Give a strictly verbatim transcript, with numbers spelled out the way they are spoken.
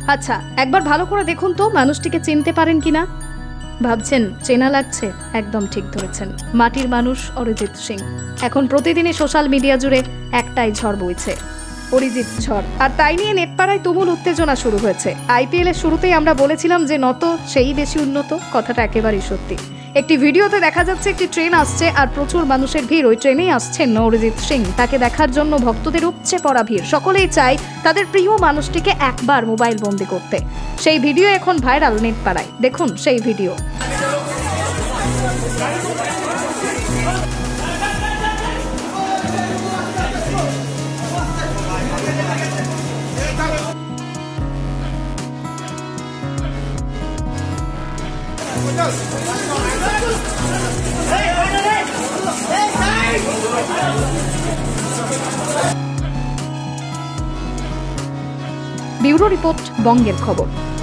আচ্ছা, একবার ভালো করে দেখুন তো মানুষটিকে চিনতে পারেন কিনা। ভাবছেন চেনা লাগছে? একদম ঠিক ধরেছেন, মাটির মানুষ অরিজিৎ সিং। এখন প্রতিদিনই সোশ্যাল মিডিয়া জুড়ে একটাই ঝড় বইছে, অরিজিৎ ঝড়। আর তাই নিয়ে নেটপাড়ায় তুমুল উত্তেজনা শুরু হয়েছে। আইপিএল এর শুরুতেই আমরা বলেছিলাম যে নত সেই বেশি উন্নত, কথাটা একেবারেই সত্যি। একটি ভিডিওতে দেখা যাচ্ছে একটি ট্রেন আসছে আর প্রচুর মানুষের ভিড়। ওই ট্রেনেই আসছেন অরিজিৎ সিং। তাকে দেখার জন্য ভক্তদের উপচে পড়া ভিড়। সকলেই চায় তাদের প্রিয় মানুষটিকে একবার মোবাইল বন্দি করতে। সেই ভিডিও এখন ভাইরাল নেটপাড়ায়। দেখুন সেই ভিডিও। ব্যুরো রিপোর্ট, বঙ্গের খবর।